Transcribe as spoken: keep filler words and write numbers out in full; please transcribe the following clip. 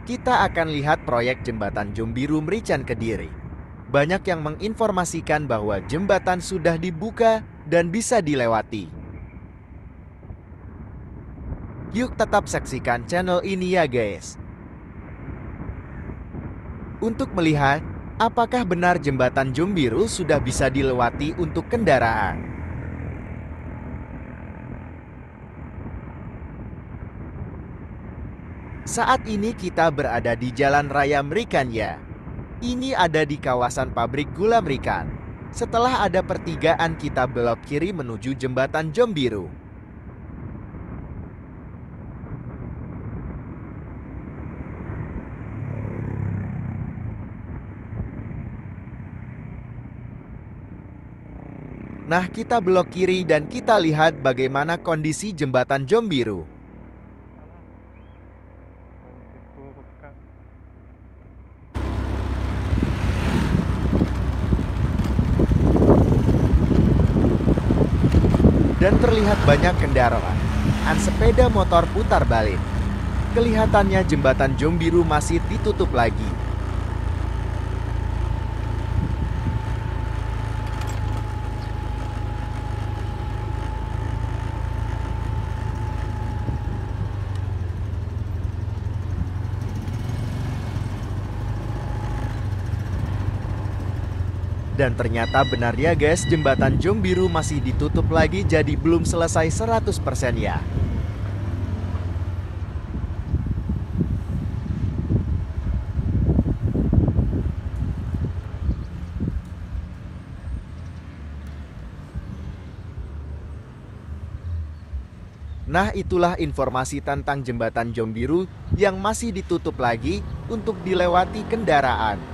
Kita akan lihat proyek jembatan Jombiru Merican Kediri. Banyak yang menginformasikan bahwa jembatan sudah dibuka dan bisa dilewati. Yuk tetap saksikan channel ini ya guys. Untuk melihat apakah benar jembatan Jombiru sudah bisa dilewati untuk kendaraan. Saat ini kita berada di Jalan Raya Merican ya. Ini ada di kawasan pabrik gula Merican. Setelah ada pertigaan kita belok kiri menuju jembatan Jombiru. Nah, kita belok kiri dan kita lihat bagaimana kondisi jembatan Jombiru. Dan terlihat banyak kendaraan, an sepeda motor putar balik. Kelihatannya jembatan Jombiru masih ditutup lagi. Dan ternyata benar ya guys, jembatan Jombiru masih ditutup lagi, jadi belum selesai seratus persen ya. Nah, itulah informasi tentang jembatan Jombiru yang masih ditutup lagi untuk dilewati kendaraan.